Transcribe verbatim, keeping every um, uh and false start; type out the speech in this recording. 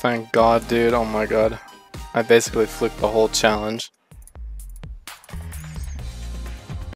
thank God, dude. Oh my god. I basically fluked the whole challenge.